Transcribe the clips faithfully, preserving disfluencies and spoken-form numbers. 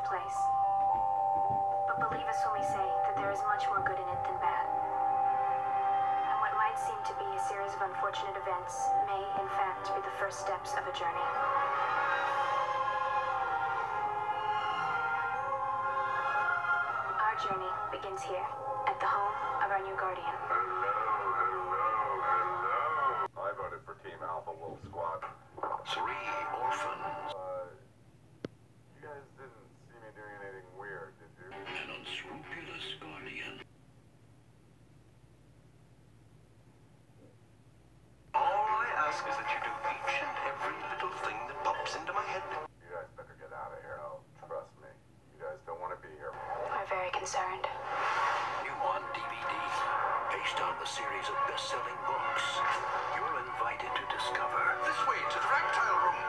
place. But believe us when we say that there is much more good in it than bad. And what might seem to be a series of unfortunate events may, in fact, be the first steps of a journey. Our journey begins here, at the home of our new guardian. Hello, hello, hello. I voted for Team Alpha Wolf Squad. Three orphans. Uh, you guys didn't see me doing anything weird, did you? An unscrupulous guardian. All I ask is that you do each and every little thing that pops into my head. You guys better get out of here. Oh, trust me. You guys don't want to be here. We're very concerned. New on D V D, based on the series of best-selling books. You're invited to discover. This way to the reptile room.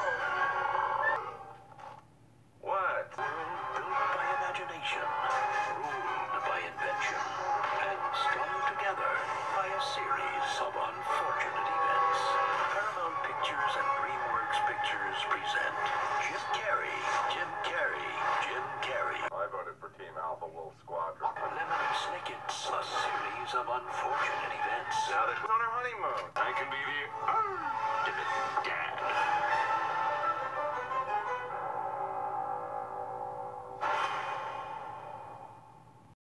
What? World built by imagination, ruled by invention, and strung together by a series of unfortunate events. Paramount Pictures and DreamWorks Pictures present Jim Carrey, Jim Carrey, Jim Carrey. I voted for Team Alpha Wolf Squadron. Lemony Snickets, a series of unfortunate events. Now that we're on our honeymoon, I can be the ultimate Dad.